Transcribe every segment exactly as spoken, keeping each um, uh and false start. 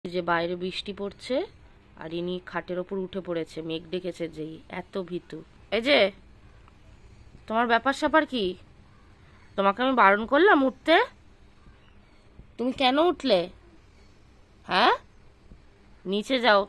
এই যে বাইরে বৃষ্টি পড়ছে আর ইনি খাটের ওপর উঠে পড়েছে, মেঘ ডেকেছে যেই, এত ভীতু। এই যে তোমার ব্যাপার স্যাপার কি? তোমাকে আমি বারণ করলাম উঠতে, তুমি কেন উঠলে? হ্যাঁ, নিচে যাও,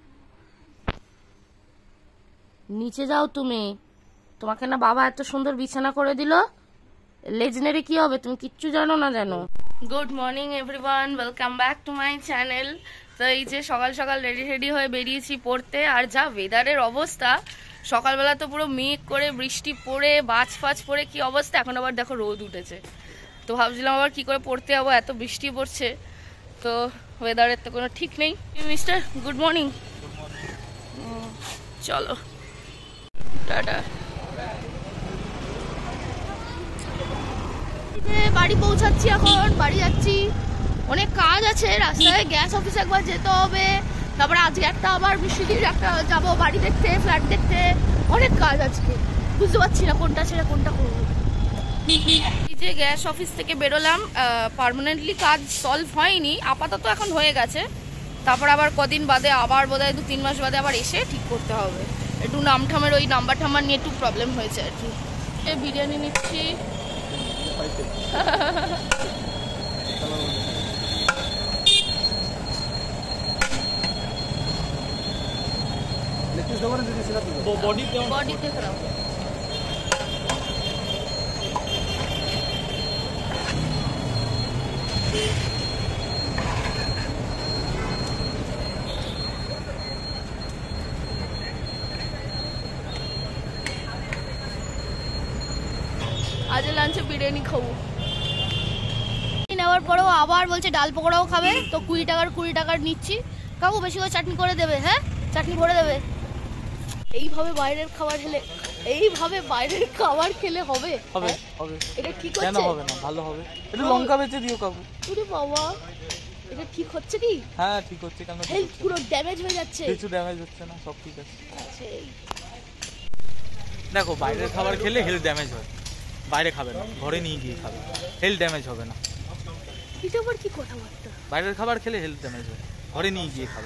নিচে যাও তুমি। তোমাকে না বাবা এত সুন্দর বিছানা করে দিল, লেজ নেড়ে কি হবে? তুমি কিচ্ছু জানো না জানো। Good morning everyone, welcome back to my channel. তো এই যে সকাল সকাল রেডি রেডি হয়ে বেরিয়েছি পড়তে, আর যা ওয়েদারের অবস্থা, সকালবেলা তো পুরো মেঘ করে বৃষ্টি পড়ে বাজ ফাজ পড়ে কি অবস্থা, এখন আবার দেখো রোদ উঠেছে। তো ভাবছিলাম আবার কি করে পড়তে যাবো, এত বৃষ্টি পড়ছে, তো ওয়েদারের তো কোনো ঠিক নেই। মিস্টার গুড মর্নিং, চলো টাটা। বাড়ি পৌঁছাচ্ছি, এখন বাড়ি যাচ্ছি, অনেক কাজ আছে রাস্তায়, গ্যাস অফিসে একবার যেতে হবে, তারপরে আজকে একটা আবার বৃষ্টির একটা যাবো বাড়ি দেখতে, ফ্ল্যাট দেখতে, অনেক কাজ আজকে, বুঝতে পারছি না কোনটা ছেড়ে কোনটা করবো। এই যে গ্যাস অফিস থেকে বেরোলাম, পার্মানেন্টলি কাজ সলভ হয়নি, আপাতত এখন হয়ে গেছে, তারপর আবার কদিন বাদে আবার বোধহয় দু তিন মাস বাদে আবার এসে ঠিক করতে হবে। একটু নামঠামের ওই নাম্বার ঠাম্বার নিয়ে একটু প্রবলেম হয়েছে আর কি। বিরিয়ানি নিচ্ছি, বডি দেখ রাও। আজ লাঞ্চে বিরিয়ানি খাবো, নেওয়ার পরেও আবার বলছে ডাল পকোড়াও খাবে, তো কুড়ি টাকার কুড়ি টাকার নিচ্ছি। কাকু বেশি করে চাটনি করে দেবে, হ্যাঁ চাটনি ভরে দেবে। এইভাবে বাইরের খাবার খেলে, এইভাবে বাইরের খাবার খেলে হবে হবে হবে এটা ঠিক হচ্ছে? কেন হবে না, ভালো হবে। একটু লঙ্কা বেচে দিও কাকু। ওরে বাবা, এটা ঠিক হচ্ছে কি? হ্যাঁ ঠিক হচ্ছে। কেন হেলথ পুরো ড্যামেজ হয়ে যাচ্ছে? কিছু ড্যামেজ হচ্ছে না, সব ঠিক আছে। আচ্ছা দেখো, বাইরের খাবার খেলে হেলথ ড্যামেজ হয়, বাইরে খাবে না, ঘরে নিয়ে গিয়ে খাবে, হেলথ ড্যামেজ হবে না। এটা আবার কি কথাবার্তা? বাইরের খাবার খেলে হেলথ ড্যামেজ হয়, ঘরে নিয়ে গিয়ে খাবে।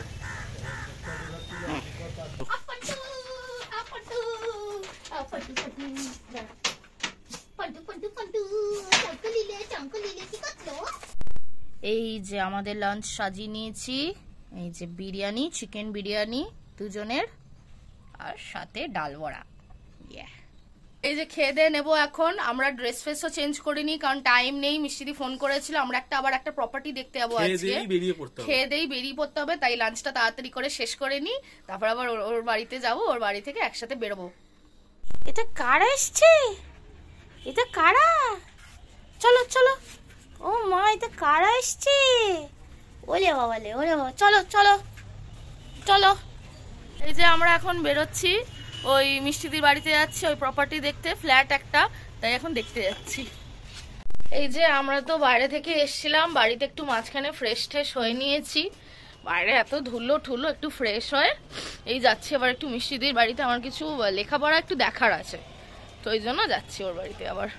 এই যে আমাদের লাঞ্চ সাজিয়ে নিয়েছি, এই যে বিরিয়ানি, চিকেন বিরিয়ানি দুজনের, আর সাথে ডাল বড়া। এই যে খেয়ে দিয়ে নেবো এখন। আমরা ড্রেস ফ্রেসও চেঞ্জ করিনি, কারণ টাইম নেই। মিষ্টিদি ফোন করেছিল, আমরা একটা আবার একটা প্রপার্টি দেখতে যাবো আজকে, খেয়ে দেই বেরিয়ে পড়তে হবে, তাই লাঞ্চটা তাড়াতাড়ি করে শেষ করে নি, তারপর আবার ওর বাড়িতে যাবো, ওর বাড়ি থেকে একসাথে বেরোবো। এটা কারা এসছে? এটা কারা? চলো চলো, ও মা এটা কারা এসছে? ওলে বাবালে, ওলে বাবা, চলো চলো চলো। এই যে আমরা এখন বেরোচ্ছি, ওই মিষ্টিদির বাড়িতে যাচ্ছি, ওই প্রপার্টি দেখতে, ফ্ল্যাট একটা, তাই এখন দেখতে যাচ্ছি। এই যে আমরা তো বাইরে থেকে এসছিলাম, বাড়িতে একটু মাঝখানে ফ্রেশ ট্রেশ হয়ে নিয়েছি, বাইরে এত ধুলো ঠুলো, একটু ফ্রেশ হয়ে এই যাচ্ছি আবার একটু মিষ্টিদির বাড়িতে, আমার কিছু লেখাপড়া একটু দেখার আছে, তো ওই জন্য যাচ্ছি ওর বাড়িতে আবার।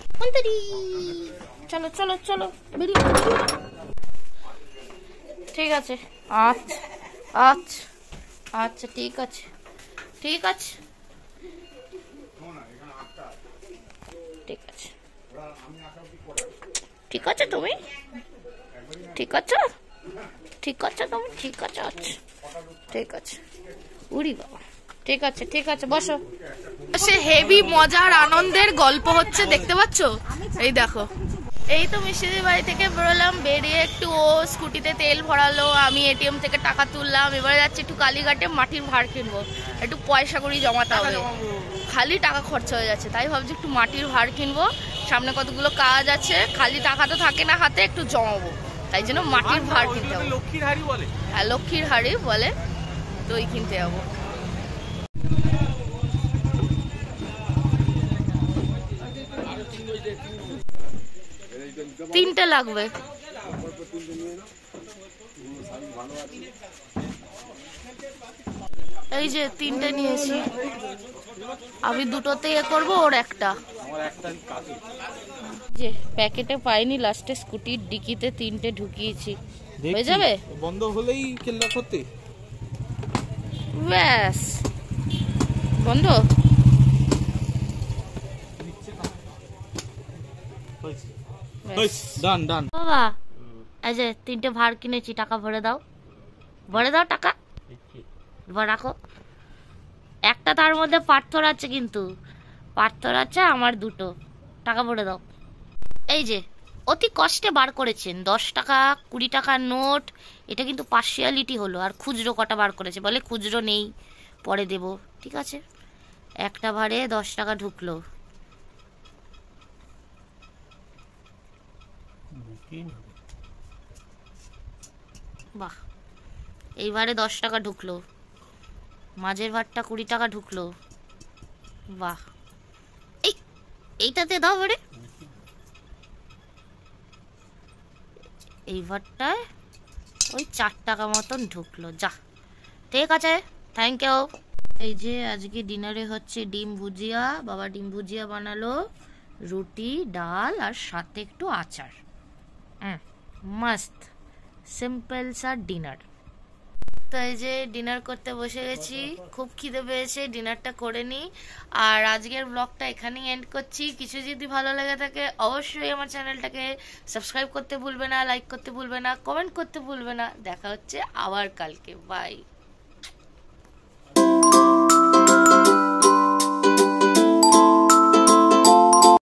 চলো চলো চলো বেরিয়ে, ঠিক আছে, আচ্ছা আচ্ছা আচ্ছা ঠিক আছে ঠিক আছে ঠিক আছে ঠিক আছে তুমি ঠিক আছে ঠিক আছে তুমি ঠিক আছে, আচ্ছা ঠিক আছে, উড়ি বাবা, ঠিক আছে ঠিক আছে, বসো। সে হেভি মজার আনন্দের গল্প হচ্ছে, দেখতে পাচ্ছ? এই দেখো, এই তো মিষ্টিদির বাড়ি থেকে বেরোলাম, বেরিয়ে একটু ও স্কুটিতে তেল ভরালো, আমি এটিএম থেকে টাকা তুললাম, এবারে যাচ্ছি একটু কালীঘাটে মাটির ভাঁড় কিনবো, একটু পয়সা করি জমাতে হবে, খালি টাকা খরচা হয়ে যাচ্ছে, তাই ভাবছি একটু মাটির ভাঁড় কিনবো, সামনে কতগুলো কাজ আছে, খালি টাকা তো থাকে না হাতে, একটু জমাবো, তাই জন্য মাটির ভাঁড় কিনতে হবে। লক্ষ্মীর হাড়ি বলে, হ্যাঁ লক্ষ্মীর হাড়ি বলে, তো ওই কিনতে যাবো। তিনটে লাগবে, এই যে তিনটে নিয়েছি, আমি দুটোতে এ করবো, ওর একটা। যে প্যাকেটে পাইনি, লাস্টে স্কুটির ডিকিতে তিনটে ঢুকিয়েছি। হয়ে যাবে, বন্ধ হলেই কেল্লা করতে ব্যাস বন্ধ। ডান ডান। বাবা এই যে তিনটে ভার কিনেছি, টাকা ভরে দাও, ভরে দাও টাকা, রাখো। একটা তার মধ্যে পাথর আছে, কিন্তু পাথর আছে আমার দুটো, টাকা ভরে দাও। এই যে অতি কষ্টে বার করেছেন দশ টাকা কুড়ি টাকার নোট, এটা কিন্তু পার্সিয়ালিটি হলো। আর খুচরো কটা বার করেছে, বলে খুচরো নেই পরে দেব, ঠিক আছে। একটা ভারে দশ টাকা ঢুকলো, বাহ। এইবারে দশ টাকা ঢুকলো, মাঝের ভারটা কুড়ি টাকা ঢুকলো, বাহ। এই এইটাতে দাও বারে, এই ভারটায় ওই চার টাকা মতন ঢুকলো, যা ঠিক আছে, থ্যাংক ইউ। এই যে আজকে ডিনারে হচ্ছে ডিম ভুজিয়া, বাবা ডিম ভুজিয়া বানালো, রুটি ডাল আর সাথে একটু আচার, মস্ত সিম্পল সা ডিনার। তো এই যে ডিনার করতে বসে গেছি, খুব খিদে পেয়েছে, ডিনারটা করে নিই। আর আজকের ব্লগটা এখানেই এন্ড করছি। কিছু যদি ভালো লেগে থাকে অবশ্যই আমার চ্যানেলটাকে সাবস্ক্রাইব করতে ভুলবে না, লাইক করতে ভুলবে না, কমেন্ট করতে ভুলবে না। দেখা হচ্ছে আবার কালকে, বাই।